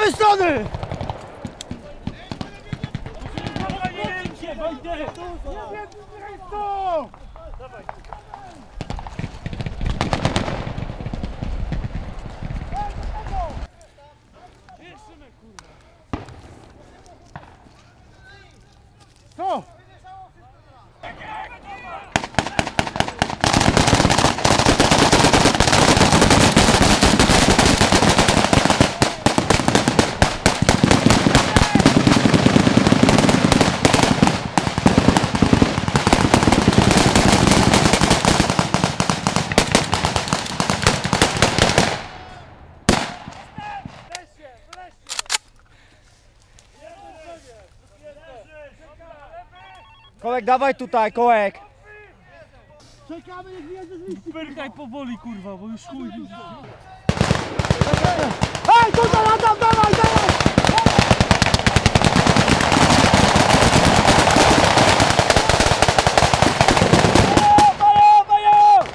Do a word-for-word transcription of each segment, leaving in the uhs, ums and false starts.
prawej strony! Co? Kołek, dawaj tutaj, kołek! Czekamy, niech wjedzie z liści! Pyrkaj powoli, kurwa, bo już chuj. Ej, tutaj, Adam, dawaj, dawaj! Bajo, bajo!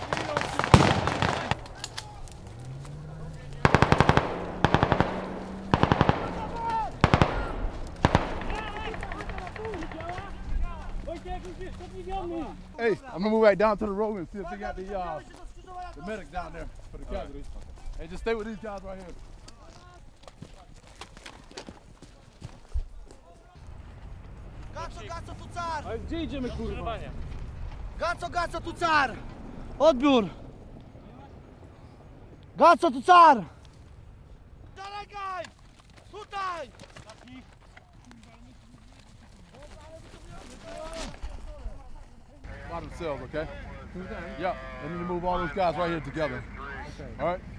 Hey, I'm gonna move right down to the road and see if they got the uh, the medic down there for the casualties. Hey, just stay with these guys right here. Gaco, gaco, tu car! Ale gdzie idziemy, kurwa? Gaco, gaco, tu car! Odbiór! Gaco, tu car! Zalegaj! Tutaj! By themselves, okay? Yeah, they need to move all those guys right here together. Okay. All right?